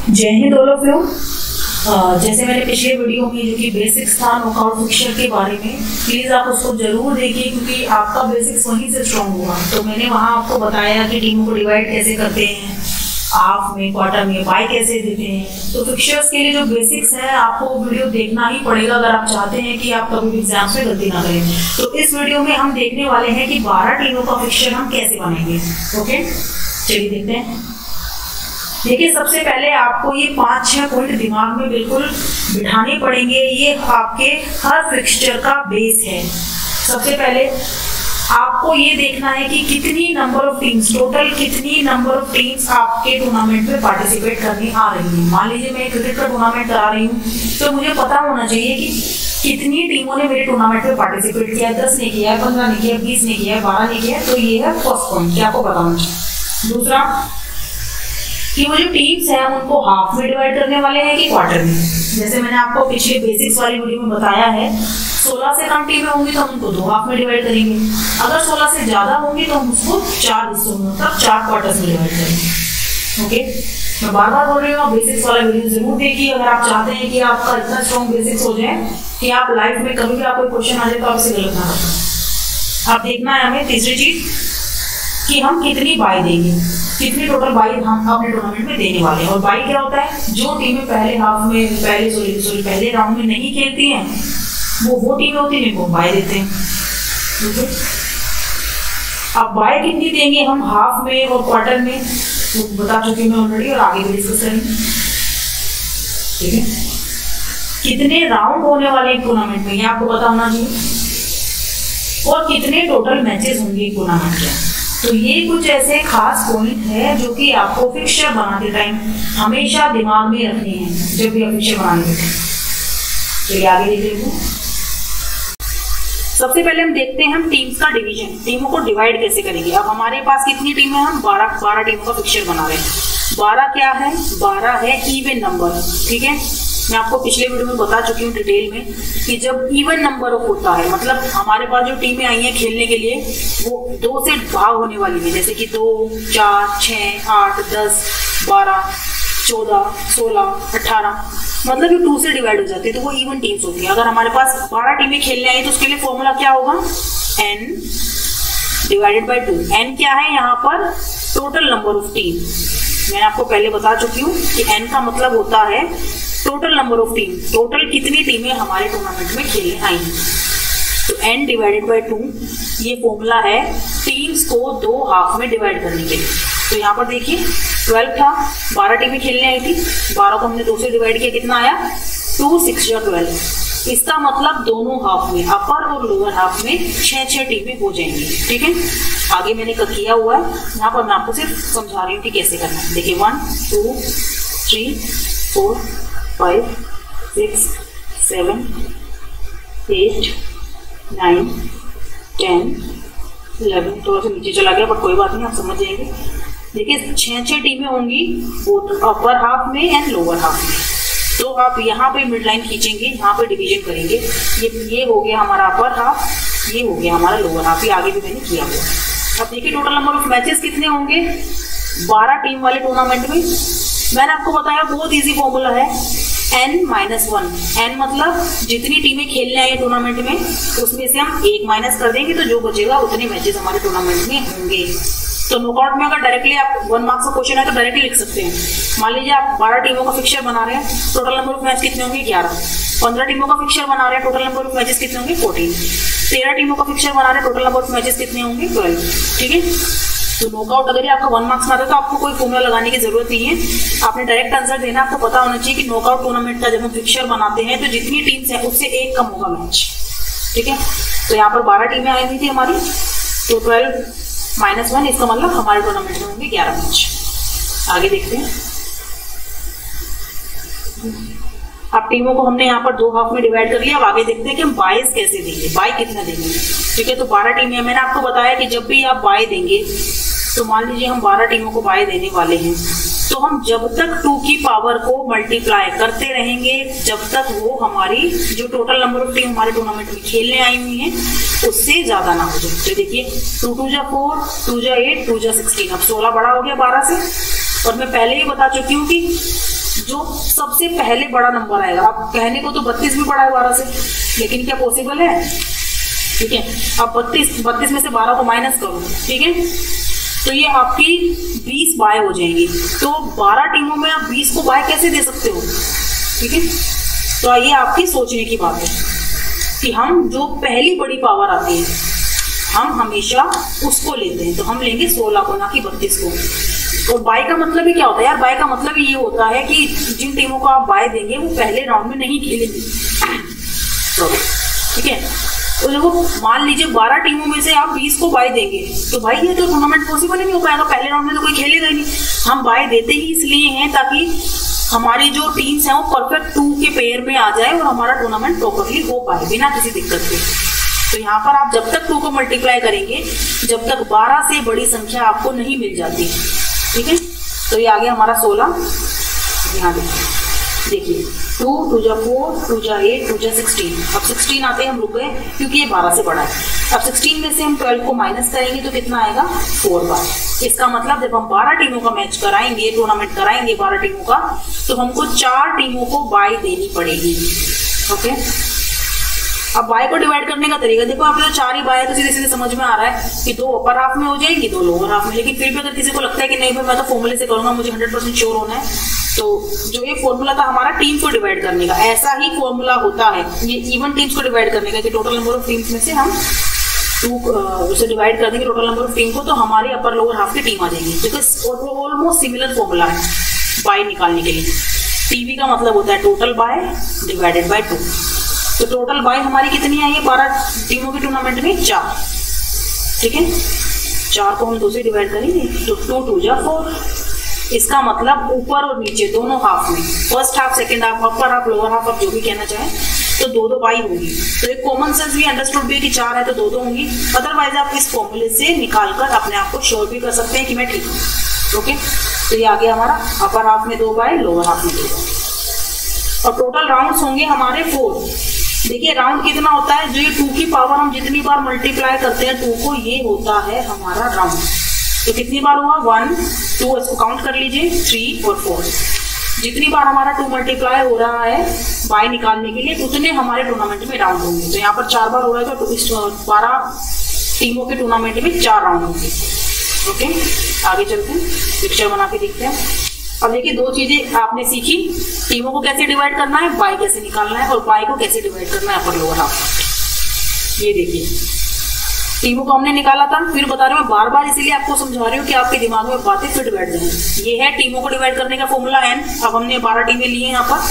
जय Hind all of you. जैसे मैंने पिछले वीडियो में जो कि बेसिक्स था नॉकआउट फिक्सचर के बारे में, प्लीज़ आप उसको जरूर देखिए क्योंकि आपका बेसिक्स वहीं से स्ट्रॉन्ग हुआ। तो मैंने वहाँ आपको बताया कि टीमों को डिवाइड कैसे करते हैं, हाफ में, क्वार्टर में, बाय कैसे देते हैं। तो फिक्सचर्स के लिए जो बेसिक्स है आपको वो वीडियो देखना ही पड़ेगा अगर आप चाहते हैं कि आप कभी भी एग्जाम्स में गलती ना करें। तो इस वीडियो में हम देखने वाले हैं कि 12 टीमों का फिक्सचर हम कैसे बनेंगे। ओके, चलिए देखते हैं। देखिए, सबसे पहले आपको ये 5-6 पॉइंट दिमाग में बिल्कुल बिठाने पड़ेंगे। ये आपके हर फिक्सचर का बेस है। सबसे पहले आपको ये देखना है कि कितनी नंबर ऑफ टीम्स, टोटल कितनी नंबर ऑफ टीम्स आपके टूर्नामेंट में पार्टिसिपेट करने आ रही हैं। मान लीजिए मैं क्रिकेट का टूर्नामेंट करा रही हूँ तो मुझे पता होना चाहिए कि कितनी टीमों ने मेरे टूर्नामेंट में पार्टिसिपेट किया है। 10 ने किया है, 15 ने किया है, 20 ने किया है, 12 ने किया है। तो ये है फर्स्ट पॉइंट कि आपको पता होना चाहिए। दूसरा कि वो जो टीम्स हैं उनको हाफ में डिवाइड करने वाले हैं कि क्वार्टर में। जैसे मैंने आपको पिछले बेसिक्स वाली वीडियो में बताया है, 16 से कम टीमें होंगी तो हम उनको 2 हाफ में डिवाइड करेंगे। अगर 16 से ज्यादा होंगी तो हम उसको 4 हिस्सों में, मतलब 4 क्वार्टर्स में डिवाइड करेंगे। ओके, मैं बार बार बोल रही हूँ, बेसिक्स वाला वीडियो जरूर देखिए अगर आप चाहते हैं कि आपका इतना स्ट्रॉन्ग बेसिक्स हो जाए कि आप लाइफ में कभी भी आपको क्वेश्चन आ जाए तो आपसे गलत ना हो। अब देखना है हमें तीसरी चीज कि हम कितनी बाय देंगे, कितनी टोटल बाय हम अपने टूर्नामेंट में देने वाले हैं। और बाय क्या होता है, जो टीमें पहले हाफ में पहले राउंड में नहीं खेलती हैं वो टीमें होती हैं जिनको बाय देते हैं। ठीक है, अब बाय कितनी देंगे हम हाफ में और क्वार्टर में वो बता चुकी मैं ऑलरेडी और आगे भी डिस्कस करेंगे। ठीक है, कितने राउंड होने वाले टूर्नामेंट में ये आपको पता होना चाहिए और कितने टोटल मैचेस होंगे टूर्नामेंट के। तो ये कुछ ऐसे खास पॉइंट है जो कि आपको फिक्सचर बनाते टाइम हमेशा दिमाग में रखने हैं जब भी आप फिक्सचर बनाने के। चलिए आगे देख लेते हैं। सबसे पहले हम देखते हैं हम टीम्स का डिवीजन, टीमों को डिवाइड कैसे करेंगे। अब हमारे पास कितनी टीमें हैं, हम 12 टीमों का फिक्सचर बना रहे हैं। 12 क्या है, 12 है इवन नंबर। ठीक है, मैं आपको पिछले वीडियो में बता चुकी हूँ डिटेल में कि जब इवन नंबर ऑफ होता है मतलब हमारे पास जो टीमें आई हैं खेलने के लिए वो 2 से भाग होने वाली है। जैसे कि 2, 4, 6, 8, 10, 12, 14, 16, 18, मतलब ये 2 से डिवाइड हो जाती है तो वो इवन टीम्स होती है। अगर हमारे पास 12 टीमें खेलने आई तो उसके लिए फॉर्मूला क्या होगा, n डिवाइडेड बाई 2। n क्या है यहाँ पर, टोटल नंबर ऑफ टीम। मैंने आपको पहले बता चुकी हूँ कि n का मतलब होता है total number of team, total कितनी टीमें हमारे टूर्नामेंट में खेलने आई हैं। तो n डिवाइडेड बाई 2 ये फॉर्मूला है टीम्स को 2 हाफ में डिवाइड करने के लिए। तो यहाँ पर देखिए 12 था, 12 टीमें खेलने आई थी, 12 को हमने 2 से डिवाइड किया, कितना आया 2, 6 या 12। इसका मतलब दोनों हाफ में, अपर और लोअर हाफ में 6 टीमें हो जाएंगी। ठीक है, आगे मैंने किया हुआ है, यहाँ पर मैं आपको सिर्फ समझा रही हूँ कि कैसे करना है। देखिए 1, 2, 3, 4, 5, 6, 7, 8, 9, 10, 11, थोड़ा सा नीचे चला गया पर कोई बात नहीं, आप समझ जाएंगे। देखिए 6 टीमें होंगी अपर हाफ में एंड लोअर हाफ में। तो आप यहाँ पे मिड लाइन खींचेंगे, यहाँ पे डिवीजन करेंगे। ये हो गया हमारा अपर हाफ, ये हो गया हमारा लोअर हाफ। ये आगे भी मैंने किया हुआ। अब देखिए टोटल नंबर ऑफ मैचेस कितने होंगे 12 टीम वाले टूर्नामेंट में। मैंने आपको बताया बहुत ईजी फॉर्मूला है, n-1। n मतलब जितनी टीमें खेलने आई टूर्नामेंट में उसमें से हम 1 माइनस कर देंगे तो जो बचेगा उतने मैचेस हमारे टूर्नामेंट में होंगे। तो नॉकआउट में अगर डायरेक्टली आप 1 मार्क्स का क्वेश्चन है तो डायरेक्टली लिख सकते हैं। मान लीजिए आप 12 टीमों का फिक्सचर बना रहे हैं, टोटल नंबर ऑफ मैच कितने होंगे 11। 15 टीमों का फिक्सचर बना रहे हैं, टोटल नंबर ऑफ मैचेस कितने होंगे 14। 13 टीमों का फिक्सचर बना रहे हैं, टोटल नंबर ऑफ मैचेस कितने होंगे 12। ठीक है, तो नॉकआउट अगर आपका 1 मार्क्स में आता है तो आपको कोई फॉर्मूला लगाने की जरूरत नहीं है, आपने डायरेक्ट आंसर देना। आपको पता होना चाहिए कि नॉकआउट टूर्नामेंट का जब हम फिक्सचर बनाते हैं तो जितनी टीम्स है उससे 1 कम होगा मैच। ठीक है, तो यहाँ पर 12 टीमें आई हुई थी हमारी, तो 12-1 इसका मतलब हमारे टूर्नामेंट में होंगे 11 मैच। आगे देखते हैं। अब टीमों को हमने यहाँ पर 2 हाफ में डिवाइड कर लिया। अब आगे देखते हैं कि हम बायस कैसे देंगे, बाय कितना देंगे। ठीक है, तो 12 टीमें, मैंने आपको बताया कि जब भी आप बाय देंगे तो मान लीजिए हम 12 टीमों को बाय देने वाले हैं तो हम जब तक 2 की पावर को मल्टीप्लाई करते रहेंगे जब तक वो हमारी जो टोटल नंबर ऑफ टीम हमारे टूर्नामेंट में खेलने आई हुई हैं उससे ज्यादा ना हो जाए। तो देखिए 2 2 जा 4, 2 जा 8, 2 जा 16, अब 16 बड़ा हो गया 12 से। और मैं पहले ही बता चुकी हूँ कि जो सबसे पहले बड़ा नंबर आएगा। अब कहने को तो 32 भी बड़ा है 12 से, लेकिन क्या पॉसिबल है? ठीक है, अब 32 में से 12 को माइनस करो, ठीक है, तो ये आपकी 20 बाय हो जाएंगी। तो 12 टीमों में आप 20 को बाय कैसे दे सकते हो? ठीक है, तो ये आपकी सोचने की बात है कि हम जो पहली बड़ी पावर आती है हम हमेशा उसको लेते हैं। तो हम लेंगे 16 को, ना कि 32 को। और बाय का मतलब ही क्या होता है यार? बाय का मतलब ये होता है कि जिन टीमों को आप बाय देंगे वो पहले राउंड में नहीं खेलेंगे। ठीक है, तो देखो मान लीजिए 12 टीमों में से आप 20 को बाय देंगे, तो भाई ये तो टूर्नामेंट पॉसिबल ही नहीं हो पाएगा, पहले राउंड में तो कोई खेलेगा ही नहीं। हम बाय देते ही इसलिए हैं ताकि हमारी जो टीम्स हैं वो परफेक्ट 2 के पेयर में आ जाए और हमारा टूर्नामेंट प्रॉपरली हो पाए बिना किसी दिक्कत के। तो यहाँ पर आप जब तक 2 को मल्टीप्लाई करेंगे जब तक 12 से बड़ी संख्या आपको नहीं मिल जाती। ठीक है, तो ये आ गया हमारा 16। यहाँ देखिए 2 2 जा 4 2 जा 8 2 जा 16। अब 16 आते हम रुक गए क्योंकि ये 12 से बड़ा है। अब 16 में से हम 12 को माइनस करेंगे तो कितना आएगा? 4 बार। इसका मतलब जब हम 12 टीमों का मैच कराएंगे, टूर्नामेंट कराएंगे 12 टीमों का, तो हमको 4 टीमों को बाय देनी पड़ेगी। ओके, अब बाय को डिवाइड करने का तरीका देखो, आप जो 4 ही बाय है तो सीधे सीधे समझ में आ रहा है कि 2 अपर हाफ में हो जाएंगी 2 लोअर हाफ में। लेकिन फिर भी अगर किसी को लगता है कि नहीं भाई मैं तो फॉर्मूले से करूंगा, मुझे 100% श्योर होना है, तो जो ये फॉर्मूला था हमारा टीम को डिवाइड करने का, ऐसा ही फॉर्मूला होता है ये इवन टीम्स को डिवाइड करने का कि टोटल नंबर ऑफ टीम्स में से हम 2 से डिवाइड कर देंगे टोटल नंबर ऑफ टीम को, तो हमारे अपर लोअर हाफ की टीम आ जाएगी। क्योंकि ऑलमोस्ट सिमिलर फॉर्मूला है बाय निकालने के लिए। टीवी का मतलब होता है टोटल बाय डिवाइडेड बाय 2। तो टोटल बाय हमारी कितनी आई है 12 टीमों के टूर्नामेंट में? 4। ठीक है, 4 को हम 2 से डिवाइड करेंगे तो 2 2 जा 4। इसका मतलब ऊपर और नीचे दोनों हाफ में, first half second half, upper half lower half, आप जो भी कहना चाहें, तो 2 बाई होगी। तो एक कॉमन सेंस भी अंडरस्टूड भी है कि 4 है तो 2 होंगी। अदरवाइज आप इस फॉर्मूले से निकालकर अपने आप को श्योर भी कर सकते हैं कि मैं ठीक हूँ। ओके, तो ये आ गया हमारा अपर हाफ में 2 बाय, लोअर हाफ में 2 बाय। और टोटल राउंड्स होंगे हमारे 4। देखिए राउंड कितना होता है, जो ये 2 की पावर हम जितनी बार मल्टीप्लाई करते हैं 2 को, ये होता है हमारा राउंड। तो कितनी बार हुआ? 1 2, इसको काउंट कर लीजिए, 3 और 4। जितनी बार हमारा 2 मल्टीप्लाई हो रहा है बाय निकालने के लिए उतने हमारे टूर्नामेंट में राउंड होंगे। तो यहाँ पर 4 बार हो रहा है, तो इस 12 टीमों के टूर्नामेंट में 4 राउंड होंगे। ओके, आगे चलते हैं, पिक्चर बना के देखते हैं। अब देखिए 2 चीजें आपने सीखी, टीमों को कैसे डिवाइड करना है, बाय कैसे निकालना है, और बाय को कैसे डिवाइड करना है अपर लोअर हाफ। ये देखिए टीमों को हमने निकाला था, फिर बता रही हूँ बार बार इसीलिए आपको समझा रही हूँ कि आपके दिमाग में बातें फिट बैठ जाए। ये है टीमों को डिवाइड करने का फॉर्मूला n। अब हमने 12 टीमें ली हैं यहाँ पर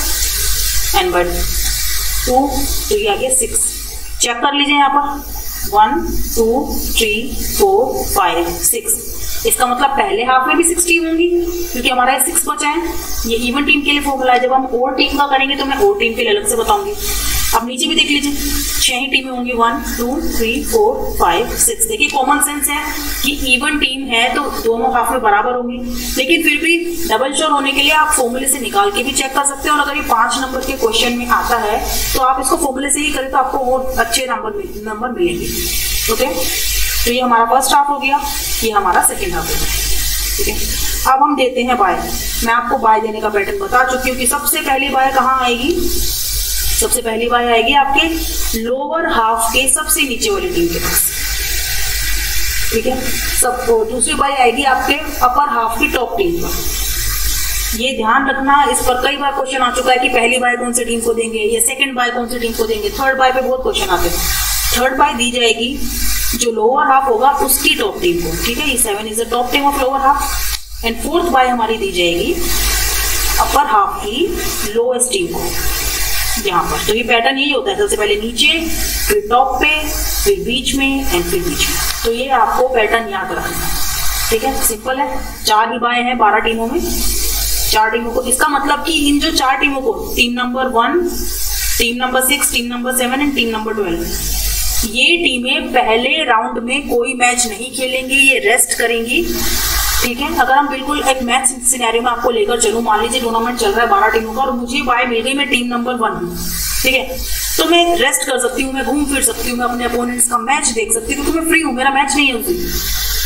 n/2, तो ये आ गया 6। चेक कर लीजिए यहाँ पर 1 2 3 4 5 6। इसका मतलब पहले हाफ में भी 6 टीम होंगी क्योंकि हमारा 6 बचा है। ये इवन टीम के लिए फॉर्मूला है, जब हम और टीम का करेंगे तो मैं और टीम के लिए अलग से बताऊंगी। अब नीचे भी देख लीजिए 6 ही टीमें होंगी, 1 2 3 4 5 6। देखिए कॉमन सेंस है कि इवन टीम है तो दोनों हाफ में बराबर होंगी, लेकिन फिर भी डबल श्योर होने के लिए आप फॉर्मूले से निकाल के भी चेक कर सकते हैं। और अगर ये 5 नंबर के क्वेश्चन में आता है तो आप इसको फॉर्मूले से ही करें तो आपको और अच्छे नंबर मिलेंगे। ओके, तो ये हमारा फर्स्ट हाफ हो गया, ये हमारा सेकेंड हाफ हो गया। ठीक है, अब हम देते हैं बाय। मैं आपको बाय देने का पैटर्न बता चुकी हूँ कि सबसे पहली बाय कहाँ आएगी? सबसे पहली बाय आएगी आपके लोअर हाफ के सबसे नीचे वाली टीम के पास। ठीक है, दूसरी बाय आएगी आपके अपर हाफ की टॉप टीम पर। ये ध्यान रखना, इस पर कई बार क्वेश्चन आ चुका है कि पहली बाय कौन सी टीम को देंगे या सेकंड बाय कौन सी टीम को देंगे। थर्ड बाय पे बहुत क्वेश्चन आते हैं। थर्ड बाय दी जाएगी जो लोअर हाफ होगा उसकी टॉप टीम को। ठीक है, ये 7 is the top team of lower half. And fourth bye हमारी दी जाएगी अपर हाफ की लोएस्ट टीम को यहाँ पर। तो ये पैटर्न यही होता है, सबसे पहले नीचे, फिर टॉप पे, फिर बीच में एंड फिर बीच में। तो ये आपको पैटर्न याद रखना है। ठीक है, सिंपल है। 4 ही बाय हैं 12 टीमों में, 4 टीमों को। इसका मतलब कि इन जो 4 टीमों को, team number 1, team number 6, team number 7 and team number 12, ये टीमें पहले राउंड में कोई मैच नहीं खेलेंगी, ये रेस्ट करेंगी। ठीक है, अगर हम बिल्कुल एक मैच सिनेरियो में आपको लेकर चलूं, मान लीजिए टूर्नामेंट चल रहा है 12 टीमों का और मुझे बाय मिल गई, मैं टीम नंबर 1 हूँ। ठीक है, तो मैं रेस्ट कर सकती हूँ, मैं घूम फिर सकती हूँ, मैं अपने अपोनेंट्स का मैच देख सकती हूँ क्योंकि मैं फ्री हूँ, मेरा मैच नहीं है उस दिन।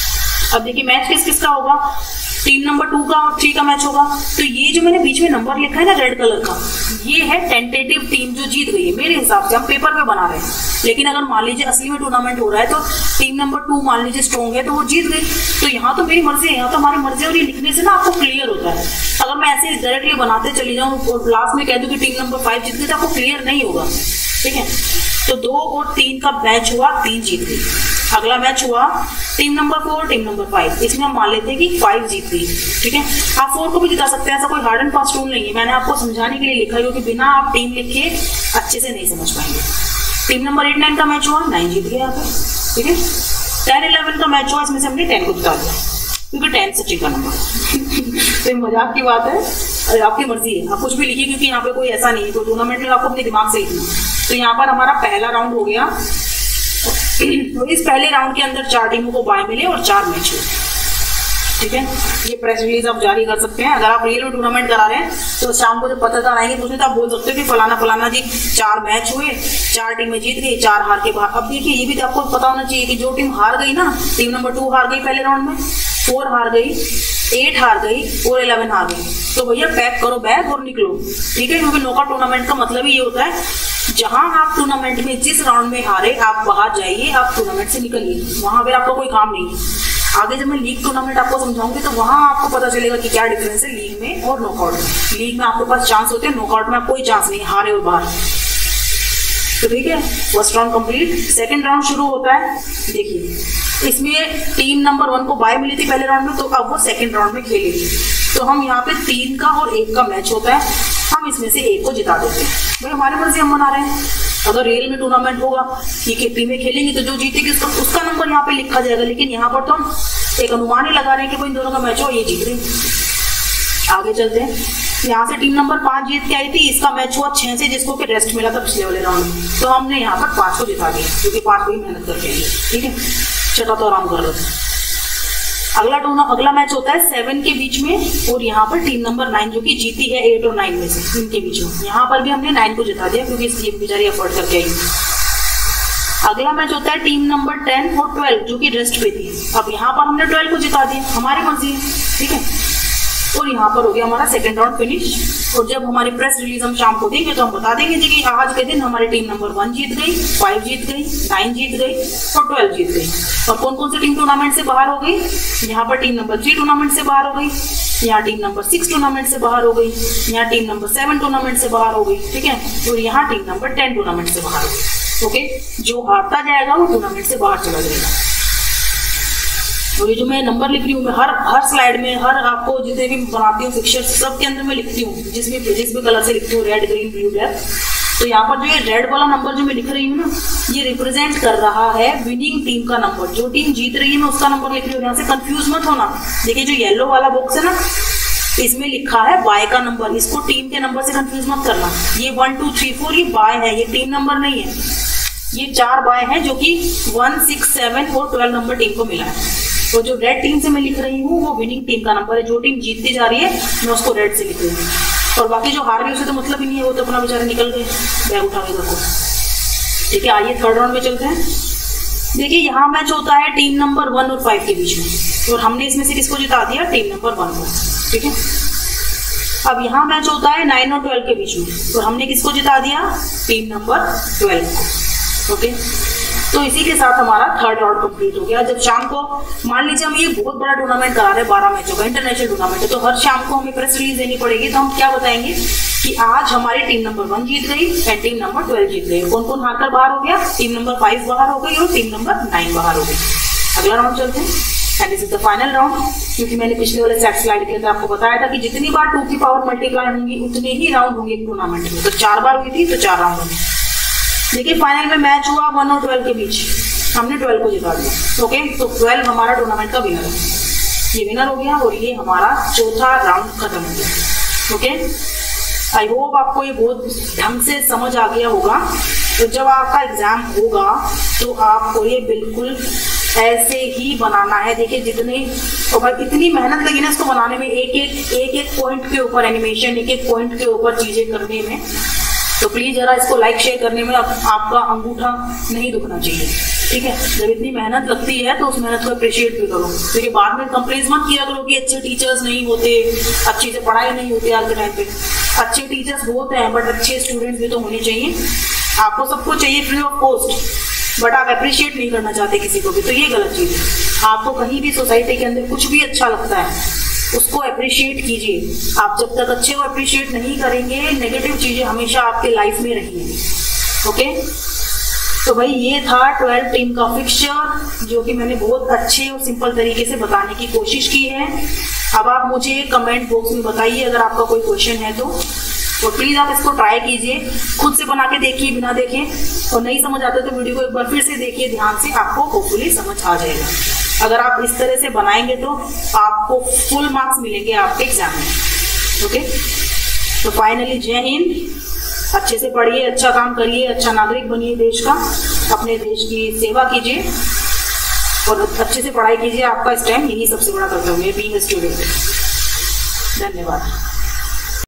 अब देखिए मैच किस किस का होगा, टीम नंबर 2 का और 3 का मैच होगा। तो ये जो मैंने बीच में नंबर लिखा है ना रेड कलर का, ये है टेंटेटिव टीम जो जीत गई है मेरे हिसाब से, हम पेपर पे बना रहे हैं। लेकिन अगर मान लीजिए असली में टूर्नामेंट हो रहा है तो टीम नंबर 2 मान लीजिए स्ट्रॉन्ग है तो वो जीत गई। तो यहाँ तो मेरी मर्जी है, यहाँ तो हमारी मर्जी है, और ये लिखने से ना आपको क्लियर होता है। अगर मैं ऐसे डायरेक्टली बनाते चली जाऊँ और लास्ट में कह दूँ कि टीम नंबर 5 जीत गई तो आपको क्लियर नहीं होगा, ठीक है। तो 2 और 3 का मैच हुआ, 3 जीत गई। अगला मैच हुआ टीम नंबर 4 टीम नंबर 5, इसमें हम मान लेते हैं कि 5 जीत गई, ठीक है। आप 4 को भी जिता सकते हैं, ऐसा कोई हार्ड एंड फास्ट रूल नहीं है, मैंने आपको समझाने के लिए लिखा है, क्योंकि बिना आप टीम लिखे अच्छे से नहीं समझ पाएंगे। टीम नंबर 8 9 का मैच हुआ, 9 जीत गए यहाँ पे, ठीक है। 10 11 का मैच हुआ, इसमें से हमने 10 को जिता दिया, क्योंकि 10 सचिन का नंबर। तो मजाक की बात है, अरे आपकी मर्जी है, आप कुछ भी लिखिए, क्योंकि यहाँ पे कोई ऐसा नहीं है, कोई टूर्नामेंट में आपको अपने दिमाग से लिखना। तो यहाँ पर हमारा पहला राउंड हो गया। तो इस पहले राउंड के अंदर 4 टीमों को बाय मिले और 4 मैच हुए, ठीक है। ये प्रेस रिलीज आप जारी कर सकते हैं। अगर आप रियल में टूर्नामेंट करा रहे हैं तो शाम को जब पत्रकार आएंगे पूछने तो आप बोल सकते हो कि फलाना फलाना जी 4 मैच हुए, 4 टीमें जीत गई, 4 हार के बाहर। अब देखिए ये भी तो आपको पता होना चाहिए कि जो टीम हार गई ना, टीम नंबर 2 हार गई पहले राउंड में, 4 हार गई, 8 हार गई और 11 हार गई, तो भैया पैक करो बैग और निकलो, ठीक है। क्योंकि नॉकआउट टूर्नामेंट का मतलब ही ये होता है, जहां आप टूर्नामेंट में जिस राउंड में हारे आप बाहर जाइए, आप टूर्नामेंट से निकलिए, वहां पे आपका कोई काम नहीं है। आगे जब मैं लीग टूर्नामेंट आपको समझाऊंगी तो वहां आपको पता चलेगा कि क्या डिफरेंस है लीग में और नॉकआउट में। लीग में आपके पास चांस होते हैं, नॉकआउट में कोई चांस नहीं, हारे और बाहर। तो ठीक है, first round complete. Second round शुरू होता है। देखिए इसमें टीम नंबर 1 को बाय मिली थी पहले राउंड में, तो अब वो सेकंड राउंड में खेलेगी। तो हम यहाँ पे 3 का और 1 का मैच होता है, हम इसमें से 1 को जिता देते हैं। भाई हमारी मर्जी, हम बना रहे हैं। अगर रियल में टूर्नामेंट होगा, ये टीमें खेलेंगी तो जो जीतेगी उसका नंबर यहाँ पे लिखा जाएगा। लेकिन यहाँ पर तो हम एक अनुमान ही लगा रहे हैं कि भाई इन दोनों का मैच हो, ये जीत रही। आगे चलते हैं। यहाँ से टीम नंबर 5 जीत के आई थी, इसका मैच हुआ 6 से, जिसको कि रेस्ट मिला था पिछले वाले राउंड में, तो हमने यहाँ पर 5 को जिता दिया, क्योंकि 5 को ही मेहनत करके आई, ठीक है। छठा तो आराम कर लो। अगला मैच होता है 7 के बीच में, और यहाँ पर टीम नंबर 9 जो कि जीती है 8 और 9 में से, इनके बीच में। यहाँ पर भी हमने 9 को जिता दिया, क्योंकि इसलिए बेचारी एफर्ट करके आई। अगला मैच होता है टीम नंबर 10 और 12 जो कि रेस्ट पे थी। अब यहाँ पर हमने 12 को जिता दिया, हमारी मर्जी है, ठीक है। और यहाँ पर हो गया हमारा सेकंड राउंड फिनिश। और जब हमारी प्रेस रिलीज हम शाम को देंगे तो हम बता देंगे जी कि आज के दिन हमारी टीम नंबर 1 जीत गई, 5 जीत गई, 9 जीत गई और 12 जीत गई। और कौन कौन सी टीम टूर्नामेंट से बाहर हो गई? यहाँ पर टीम नंबर 3 टूर्नामेंट से बाहर हो गई, यहाँ टीम नंबर 6 टूर्नामेंट से बाहर हो गई, यहाँ टीम नंबर 7 टूर्नामेंट से बाहर हो गई, ठीक है। और यहाँ टीम नंबर 10 टूर्नामेंट से बाहर हो गई। ओके, जो हारता जाएगा वो टूर्नामेंट से बाहर चला जाएगा। और ये जो मैं नंबर लिख रही हूँ, मैं हर स्लाइड में, हर आपको जितने भी बनाती हूँ फिक्चर्स, सब के अंदर मैं लिखती हूँ, जिस भी कलर से लिखती हूँ, रेड ग्रीन ब्लू ब्लैक। तो यहाँ पर जो ये रेड वाला नंबर जो मैं लिख रही हूँ ना, ये रिप्रेजेंट कर रहा है विनिंग टीम का नंबर। जो टीम जीत रही है मैं उसका नंबर लिख रही हूँ, यहाँ से कंफ्यूज मत होना। देखिए जो येलो वाला बॉक्स है ना, इसमें लिखा है बाय का नंबर, इसको टीम के नंबर से कंफ्यूज मत करना। ये 1 2 3 4 ये बाय है, ये टीम नंबर नहीं है। ये 4 बाय है जो कि 1 6 7 और 12 नंबर टीम को मिला है। तो जो रेड टीम से मैं लिख रही हूँ वो विनिंग टीम का नंबर है। जो टीम जीतती जा रही है मैं उसको रेड से लिख रही हूँ, और बाकी जो हार गए उसे तो मतलब ही नहीं है, वो तो अपना बेचारे निकल गए बैग उठा के घर को। ठीक है, आइए थर्ड राउंड में चलते हैं। देखिए यहाँ मैच होता है टीम नंबर 1 और 5 के बीच में, और हमने इसमें से किसको जिता दिया? टीम नंबर 1 को, ठीक है। अब यहाँ मैच होता है 9 और 12 के बीच में, और हमने किसको जिता दिया? टीम नंबर 12 को, ओके। तो इसी के साथ हमारा थर्ड राउंड कंप्लीट हो गया। जब शाम को मान लीजिए हम ये बहुत बड़ा टूर्नामेंट करा रहे हैं, 12 मैचों का इंटरनेशनल टूर्नामेंट है, तो हर शाम को हमें प्रेस रिलीज देनी पड़ेगी। तो हम क्या बताएंगे कि आज हमारी टीम नंबर 1 जीत गई एंड टीम नंबर 12 जीत गई। कौन कौन हारकर बाहर हो गया? टीम नंबर 5 बाहर हो गई और टीम नंबर 9 बाहर हो गई। अगला राउंड चलते हैं, and this is the final round. क्योंकि मैंने पिछले वाले सेट स्लाइड के अंदर आपको बताया था कि जितनी बार 2 की पावर मल्टीप्लाई होंगी उतने ही राउंड होंगे एक टूर्नामेंट में। तो 4 बार हुई थी तो 4 राउंड होंगे। देखिए फाइनल में मैच हुआ 1 और 12 के बीच, हमने 12 को जिता दिया, ओके। तो 12 हमारा टूर्नामेंट का विनर है, ये विनर हो गया, और ये हमारा चौथा राउंड खत्म हो गया, ओके। आई होप आपको ये बहुत ढंग से समझ आ गया होगा। तो जब आपका एग्जाम होगा तो आपको ये बिल्कुल ऐसे ही बनाना है। देखिए जितने और भाई इतनी मेहनत लगी ना इसको बनाने में, एक पॉइंट के ऊपर एनिमेशन, एक पॉइंट के ऊपर चीजें करने में, तो प्लीज जरा इसको लाइक शेयर करने में आपका अंगूठा नहीं दुखना चाहिए, ठीक है। जब इतनी मेहनत लगती है तो उस मेहनत को अप्रिशिएट भी करो, क्योंकि बाद में कंप्लेंट मत किया करो कि अच्छे टीचर्स नहीं होते, अच्छी से पढ़ाई नहीं होती। आज के टाइम पे अच्छे टीचर्स होते हैं, बट अच्छे स्टूडेंट्स भी तो होने चाहिए। आपको सबको चाहिए फ्री ऑफ कॉस्ट, बट आप अप्रिशिएट नहीं करना चाहते किसी को भी, तो ये गलत चीज है। आपको कहीं भी सोसाइटी के अंदर कुछ भी अच्छा लगता है उसको अप्रिशिएट कीजिए। आप जब तक अच्छे को अप्रिशिएट नहीं करेंगे, नेगेटिव चीजें हमेशा आपके लाइफ में रहेंगी। ओके, तो भाई ये था 12 टीम का फिक्सचर, जो कि मैंने बहुत अच्छे और सिंपल तरीके से बताने की कोशिश की है। अब आप मुझे कमेंट बॉक्स में बताइए अगर आपका कोई क्वेश्चन है तो प्लीज आप इसको ट्राई कीजिए, खुद से बना के देखिए बिना देखे, और नहीं समझ आता तो वीडियो को एक बार फिर से देखिए ध्यान से, आपको होपफुली समझ आ जाएगा। अगर आप इस तरह से बनाएंगे तो आपको फुल मार्क्स मिलेंगे आपके एग्जाम में। ओके, तो फाइनली जय हिंद, अच्छे से पढ़िए, अच्छा काम करिए, अच्छा नागरिक बनिए देश का, अपने देश की सेवा कीजिए और अच्छे से पढ़ाई कीजिए। आपका इस टाइम यही सबसे बड़ा कर्तव्य है, बीइंग अ स्टूडेंट। धन्यवाद।